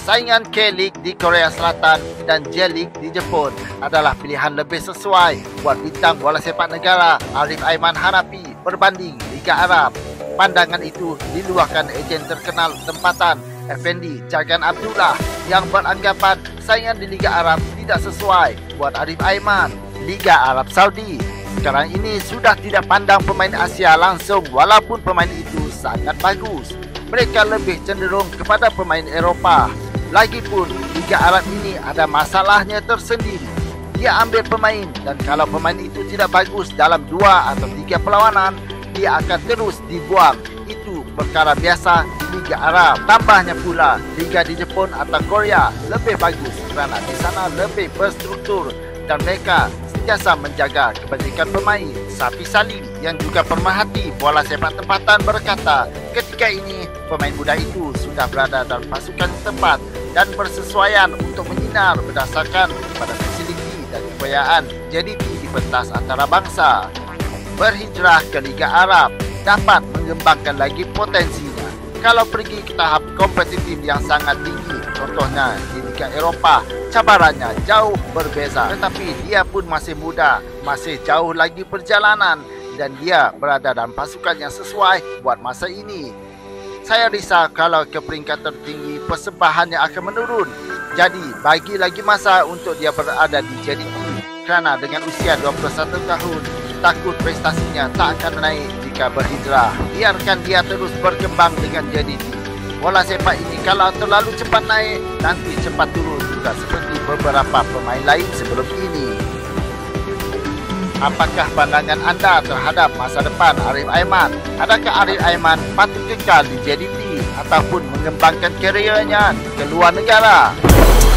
Saingan K-League di Korea Selatan dan J-League di Jepun adalah pilihan lebih sesuai buat bintang bola sepak negara Arif Aiman Hanafi berbanding Liga Arab. Pandangan itu diluahkan ejen terkenal tempatan Effendi Jagan Abdullah yang beranggapan saingan di Liga Arab tidak sesuai buat Arif Aiman. Liga Arab Saudi sekarang ini sudah tidak pandang pemain Asia langsung walaupun pemain itu sangat bagus. Mereka lebih cenderung kepada pemain Eropah. Lagipun Liga Arab ini ada masalahnya tersendiri. Dia ambil pemain dan kalau pemain itu tidak bagus dalam 2 atau 3 perlawanan, dia akan terus dibuang. Itu perkara biasa di Liga Arab. Tambahnya pula, Liga di Jepun atau Korea lebih bagus kerana di sana lebih berstruktur dan mereka sentiasa menjaga kebajikan pemain. Safi Salim yang juga pemerhati bola sepak tempatan berkata, ketika ini pemain muda itu sudah berada dalam pasukan tempat dan bersesuaian untuk menyinar berdasarkan pada fasiliti dan kekayaan JDT di pentas antarabangsa. Berhijrah ke Liga Arab dapat mengembangkan lagi potensinya. Kalau pergi ke tahap kompetitif yang sangat tinggi, contohnya di Liga Eropah, cabarannya jauh berbeza. Tetapi dia pun masih muda, masih jauh lagi perjalanan dan dia berada dalam pasukan yang sesuai buat masa ini. Saya risau kalau ke peringkat tertinggi persembahannya akan menurun. Jadi bagi lagi masa untuk dia berada di JDT. Kerana dengan usia 21 tahun, takut prestasinya tak akan naik jika berhijrah. Biarkan dia terus berkembang dengan JDT. Bola sepak ini kalau terlalu cepat naik, nanti cepat turun juga seperti beberapa pemain lain sebelum ini. Apakah pandangan anda terhadap masa depan Arif Aiman? Adakah Arif Aiman patut kekal di JDT ataupun mengembangkan kerjanya ke luar negara?